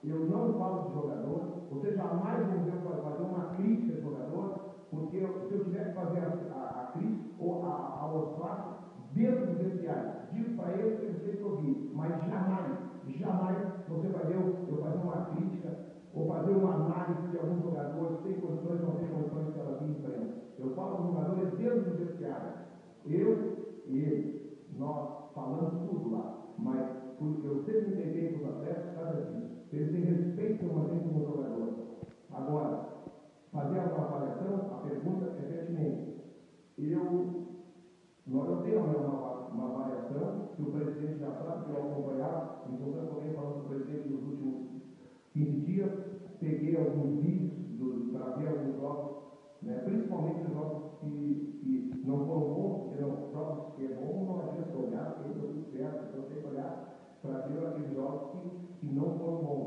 eu não falo de jogador, você jamais vão ver eu fazer uma crítica de jogador, porque se eu tiver que fazer a crítica ou a mostrar dentro do vestiário, digo para eles que eles têm que ouvir, mas jamais você vai ver eu fazer uma crítica ou fazer uma análise de algum jogador, se tem condições ou não tem condições de ela vir em frente. Eu falo dos jogadores dentro do vestiário. Eu e ele, nós falamos tudo lá, mas eu sempre me peguei com os atletas por causa disso. Eles têm respeito pela gente como jogador. Agora, fazer uma avaliação, a pergunta é pertinente. Eu tenho uma avaliação que o presidente já sabe que eu acompanhava, enquanto eu também falando com o presidente nos últimos 15 dias, peguei alguns vídeos para ver alguns jogos, né, principalmente os jogos que não foram bons, porque não, jogos que é bom não adianta olhar, porque eu estou tudo certo, então tem que olhar para ver aqueles jogos que não foram bons.